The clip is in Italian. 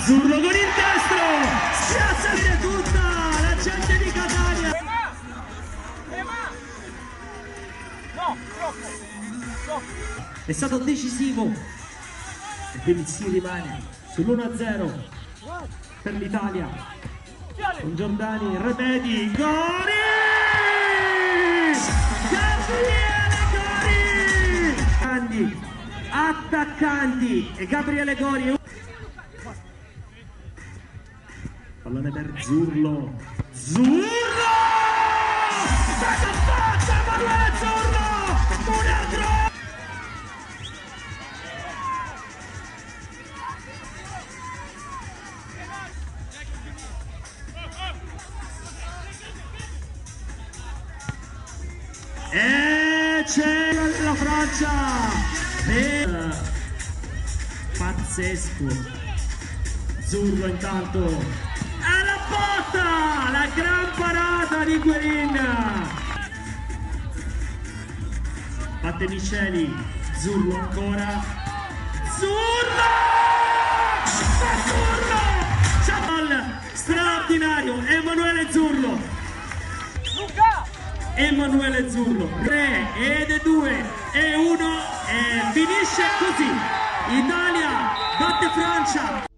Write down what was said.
Zurlo con il destro, spiazza via tutta la gente di Catania. No, troppo. È stato decisivo e quindi si rimane sull'1-0 per l'Italia con Giordani, Remedi, Gori! Gabriele Gori! Attaccanti e Gabriele Gori. Pallone per Zurlo. Zurlo! Cosa fatta Emanuele Zurlo! Un altro! E c'è la Francia! Pazzesco! Zurlo intanto alla botta, la gran parata di Guerin, batte Miceli, Zurlo ancora, Zurlo, straordinario, Emanuele Zurlo, Emanuele Zurlo, 3 ed 2 e 1 e finisce così, Italia batte Francia.